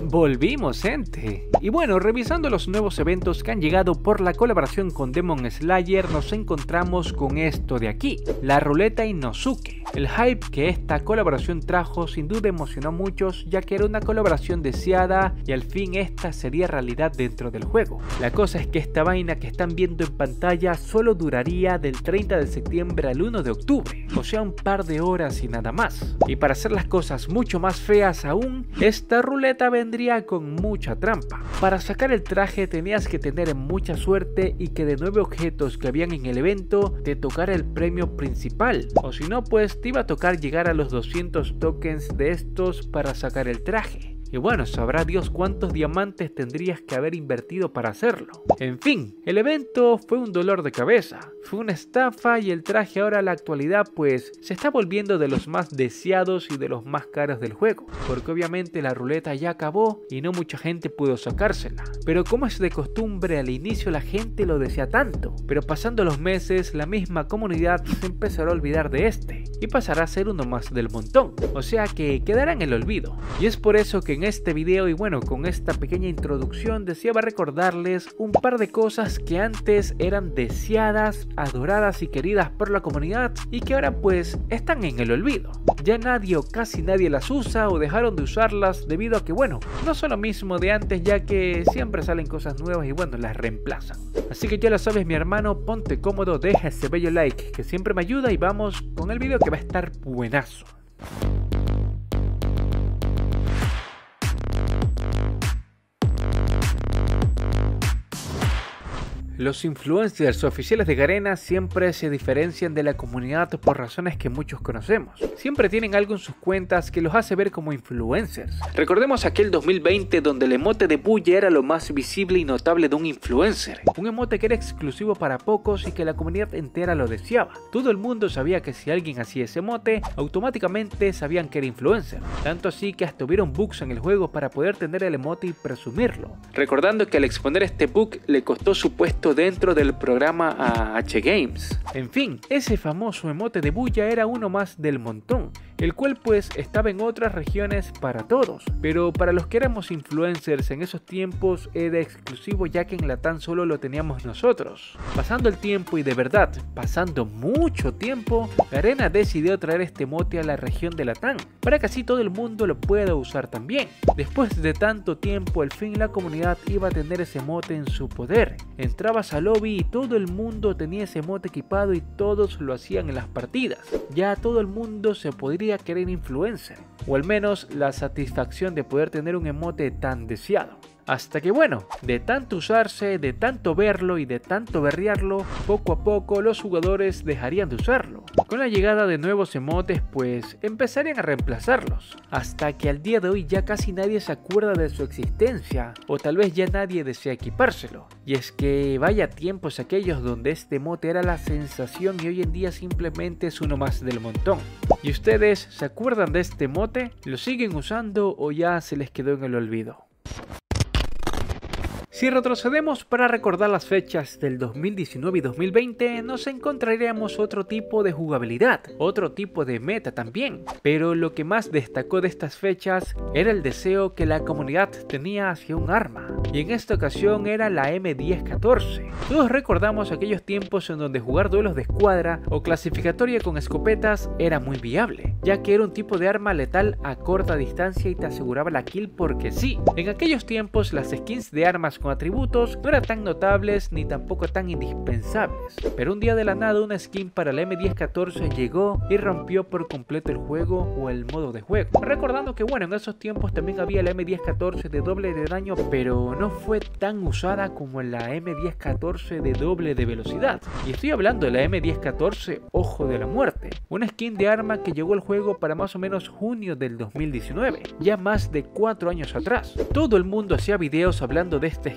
Volvimos, gente. Y bueno, revisando los nuevos eventos que han llegado por la colaboración con Demon Slayer, nos encontramos con esto de aquí, la ruleta Inosuke. El hype que esta colaboración trajo sin duda emocionó a muchos, ya que era una colaboración deseada y al fin esta sería realidad dentro del juego. La cosa es que esta vaina que están viendo en pantalla solo duraría del 30 de septiembre al 1 de octubre, o sea un par de horas y nada más. Y para hacer las cosas mucho más feas aún, esta ruleta vendría con mucha trampa. Para sacar el traje tenías que tener mucha suerte y que de 9 objetos que habían en el evento te tocara el premio principal, o si no pues te iba a tocar llegar a los 200 tokens de estos para sacar el traje. Y bueno, sabrá Dios cuántos diamantes tendrías que haber invertido para hacerlo. En fin, el evento fue un dolor de cabeza, fue una estafa y el traje ahora a la actualidad pues se está volviendo de los más deseados y de los más caros del juego, porque obviamente la ruleta ya acabó y no mucha gente pudo sacársela. Pero como es de costumbre, al inicio la gente lo desea tanto, pero pasando los meses la misma comunidad se empezará a olvidar de este y pasará a ser uno más del montón, o sea que quedará en el olvido. Y es por eso que en este video y bueno, con esta pequeña introducción deseaba recordarles un par de cosas que antes eran deseadas, adoradas y queridas por la comunidad y que ahora pues están en el olvido. Ya nadie o casi nadie las usa o dejaron de usarlas debido a que bueno, no son lo mismo de antes, ya que siempre salen cosas nuevas y bueno, las reemplazan. Así que ya lo sabes mi hermano, ponte cómodo, deja ese bello like que siempre me ayuda y vamos con el video que va a estar buenazo. Los influencers oficiales de Garena siempre se diferencian de la comunidad por razones que muchos conocemos. Siempre tienen algo en sus cuentas que los hace ver como influencers. Recordemos aquel 2020 donde el emote de Bulla era lo más visible y notable de un influencer. Un emote que era exclusivo para pocos y que la comunidad entera lo deseaba. Todo el mundo sabía que si alguien hacía ese emote, automáticamente sabían que era influencer. Tanto así que hasta hubieron bugs en el juego para poder tener el emote y presumirlo. Recordando que al exponer este bug le costó su puesto dentro del programa a H-Games. En fin, ese famoso emote de Bulla era uno más del montón, el cual pues estaba en otras regiones para todos, pero para los que éramos influencers en esos tiempos era exclusivo, ya que en Latam solo lo teníamos nosotros. Pasando el tiempo y de verdad, pasando mucho tiempo, Garena decidió traer este emote a la región de Latam, para que así todo el mundo lo pueda usar también. Después de tanto tiempo, al fin la comunidad iba a tener ese emote en su poder. Entrabas al lobby y todo el mundo tenía ese emote equipado y todos lo hacían en las partidas. Ya todo el mundo se podría querer influencer, o al menos la satisfacción de poder tener un emote tan deseado. Hasta que bueno, de tanto usarse, de tanto verlo y de tanto berrearlo, poco a poco los jugadores dejarían de usarlo. Con la llegada de nuevos emotes pues empezarían a reemplazarlos, hasta que al día de hoy ya casi nadie se acuerda de su existencia, o tal vez ya nadie desea equipárselo. Y es que vaya tiempos aquellos donde este emote era la sensación y hoy en día simplemente es uno más del montón. ¿Y ustedes se acuerdan de este emote? ¿Lo siguen usando o ya se les quedó en el olvido? Si retrocedemos para recordar las fechas del 2019 y 2020, nos encontraríamos otro tipo de jugabilidad, otro tipo de meta también, pero lo que más destacó de estas fechas era el deseo que la comunidad tenía hacia un arma, y en esta ocasión era la M1014. Todos recordamos aquellos tiempos en donde jugar duelos de escuadra o clasificatoria con escopetas era muy viable, ya que era un tipo de arma letal a corta distancia y te aseguraba la kill porque sí. En aquellos tiempos las skins de armas con atributos no eran tan notables ni tampoco tan indispensables, pero un día de la nada una skin para la M1014 llegó y rompió por completo el juego o el modo de juego. Recordando que bueno, en esos tiempos también había la M1014 de doble de daño, pero no fue tan usada como la M1014 de doble de velocidad. Y estoy hablando de la M1014 Ojo de la Muerte, una skin de arma que llegó al juego para más o menos junio del 2019, ya más de 4 años atrás. Todo el mundo hacía videos hablando de esta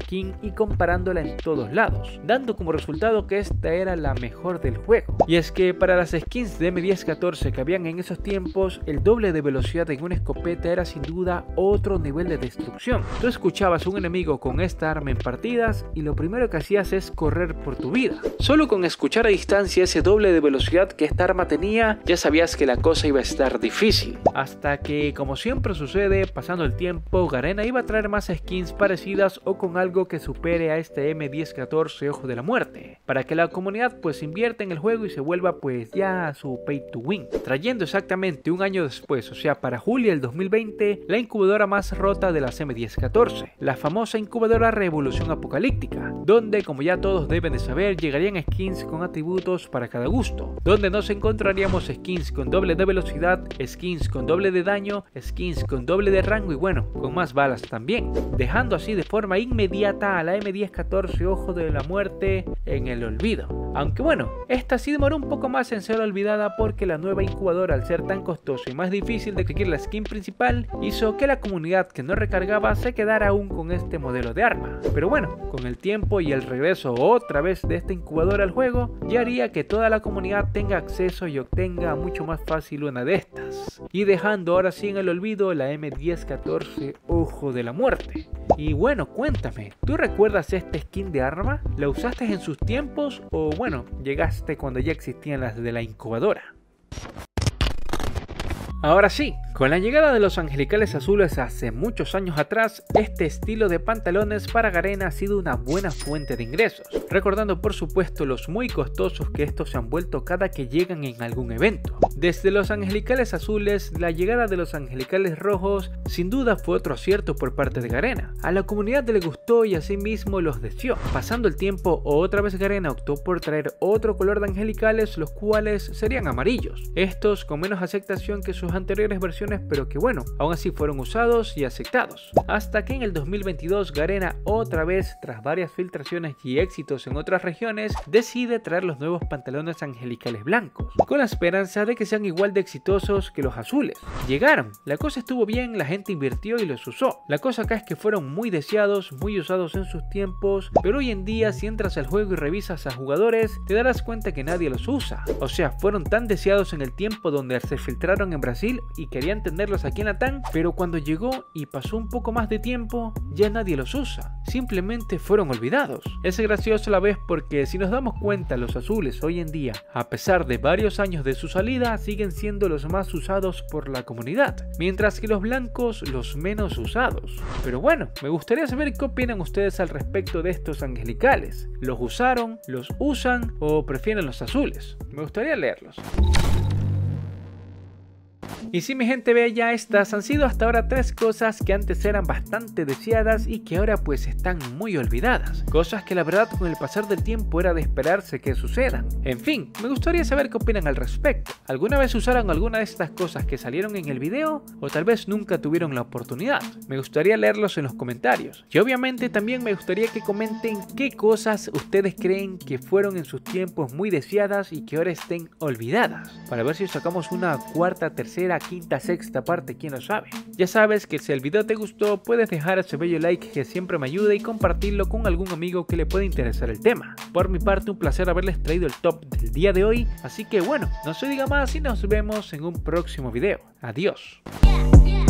skin y comparándola en todos lados, dando como resultado que esta era la mejor del juego. Y es que para las skins de M1014 que habían en esos tiempos, el doble de velocidad en una escopeta era sin duda otro nivel de destrucción. Tú escuchabas a un enemigo con esta arma en partidas y lo primero que hacías es correr por tu vida. Solo con escuchar a distancia ese doble de velocidad que esta arma tenía, ya sabías que la cosa iba a estar difícil. Hasta que, como siempre sucede, pasando el tiempo, Garena iba a traer más skins parecidas o con algo que supere a este M1014 Ojo de la Muerte, para que la comunidad pues invierta en el juego y se vuelva pues ya a su pay to win, trayendo exactamente un año después, o sea para julio del 2020, la incubadora más rota de las M1014, la famosa incubadora Revolución Apocalíptica, donde como ya todos deben de saber llegarían skins con atributos para cada gusto, donde nos encontraríamos skins con doble de velocidad, skins con doble de daño, skins con doble de rango y bueno, con más balas también, dejando así de forma inmediata a la M1014 Ojo de la Muerte en el olvido. Aunque bueno, esta sí demoró un poco más en ser olvidada porque la nueva incubadora, al ser tan costosa y más difícil de conseguir la skin principal, hizo que la comunidad que no recargaba se quedara aún con este modelo de arma. Pero bueno, con el tiempo y el regreso otra vez de esta incubadora al juego, ya haría que toda la comunidad tenga acceso y obtenga mucho más fácil una de estas, y dejando ahora sí en el olvido la M1014 Ojo de la Muerte. Y bueno, cuéntame, ¿tú recuerdas esta skin de arma? ¿La usaste en sus tiempos o bueno, llegaste cuando ya existían las de la incubadora? Ahora sí, con la llegada de los angelicales azules hace muchos años atrás, este estilo de pantalones para Garena ha sido una buena fuente de ingresos, recordando por supuesto los muy costosos que estos se han vuelto cada que llegan en algún evento. Desde los angelicales azules, la llegada de los angelicales rojos sin duda fue otro acierto por parte de Garena. A la comunidad le gustó y asimismo los deseó. Pasando el tiempo, otra vez Garena optó por traer otro color de angelicales, los cuales serían amarillos. Estos con menos aceptación que sus anteriores versiones, pero que bueno, aún así fueron usados y aceptados. Hasta que en el 2022 Garena otra vez, tras varias filtraciones y éxitos en otras regiones, decide traer los nuevos pantalones angelicales blancos, con la esperanza de que sean igual de exitosos que los azules. Llegaron, la cosa estuvo bien, la gente invirtió y los usó. La cosa acá es que fueron muy deseados, muy usados en sus tiempos, pero hoy en día si entras al juego y revisas a jugadores, te darás cuenta que nadie los usa. O sea, fueron tan deseados en el tiempo donde se filtraron en Brasil y querían tenerlos aquí en Latam, pero cuando llegó y pasó un poco más de tiempo, ya nadie los usa. Simplemente fueron olvidados. Es gracioso a la vez porque si nos damos cuenta, los azules hoy en día, a pesar de varios años de su salida, siguen siendo los más usados por la comunidad, mientras que los blancos los menos usados. Pero bueno, me gustaría saber qué opinan ustedes al respecto de estos angelicales. ¿Los usaron? ¿Los usan? ¿O prefieren los azules? Me gustaría leerlos. Y sí, mi gente bella, estas han sido hasta ahora 3 cosas que antes eran bastante deseadas y que ahora pues están muy olvidadas. Cosas que la verdad con el pasar del tiempo era de esperarse que sucedan. En fin, me gustaría saber qué opinan al respecto. ¿Alguna vez usaron alguna de estas cosas que salieron en el video? ¿O tal vez nunca tuvieron la oportunidad? Me gustaría leerlos en los comentarios. Y obviamente también me gustaría que comenten qué cosas ustedes creen que fueron en sus tiempos muy deseadas y que ahora estén olvidadas. Para ver si sacamos una cuarta, tercera, quinta, sexta parte, quién lo sabe. Ya sabes que si el video te gustó, puedes dejar ese bello like que siempre me ayuda y compartirlo con algún amigo que le pueda interesar el tema. Por mi parte, un placer haberles traído el top del día de hoy, así que bueno, no se diga más y nos vemos en un próximo video. Adiós.